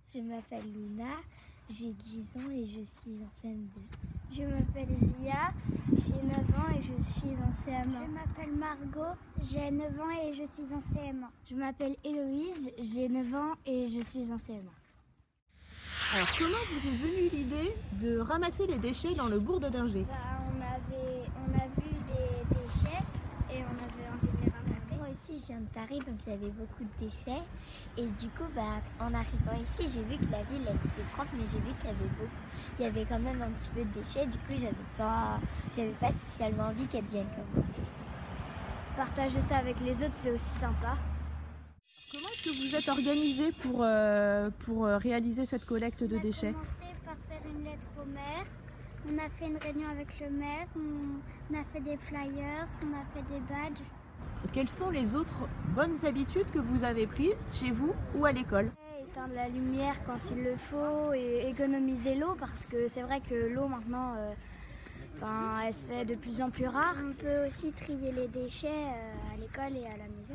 Je m'appelle Luna, j'ai 10 ans et je suis en CM2. Je m'appelle Zia, j'ai 9 ans et je suis en CM1. Je m'appelle Margot, j'ai 9 ans et je suis en CM1. Je m'appelle Héloïse, j'ai 9 ans et je suis en CM1. Alors comment vous est venue l'idée de ramasser les déchets dans le bourg de Dinger? On a vu des déchets et on avait envie de les ramasser. Moi aussi je viens de Paris donc il y avait beaucoup de déchets et du coup en arrivant ici j'ai vu que la ville elle était propre mais j'ai vu qu'il y avait quand même un petit peu de déchets, du coup j'avais pas spécialement envie qu'elle vienne comme ça. Partager ça avec les autres c'est aussi sympa. Comment est-ce que vous êtes organisé pour réaliser cette collecte de déchets? On a commencé par faire une lettre au maire, on a fait une réunion avec le maire, on a fait des flyers, on a fait des badges. Quelles sont les autres bonnes habitudes que vous avez prises chez vous ou à l'école? Éteindre la lumière quand il le faut et économiser l'eau parce que c'est vrai que l'eau maintenant elle se fait de plus en plus rare. On peut aussi trier les déchets à l'école et à la maison.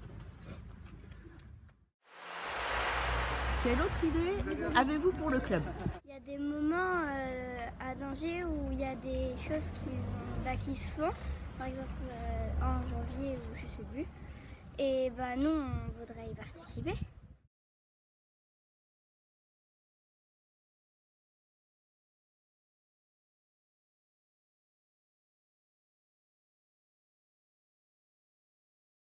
Quelle autre idée avez-vous pour le club? Il y a des moments à Dinger où il y a des choses qui se font, par exemple en janvier ou je sais plus. Et nous on voudrait y participer.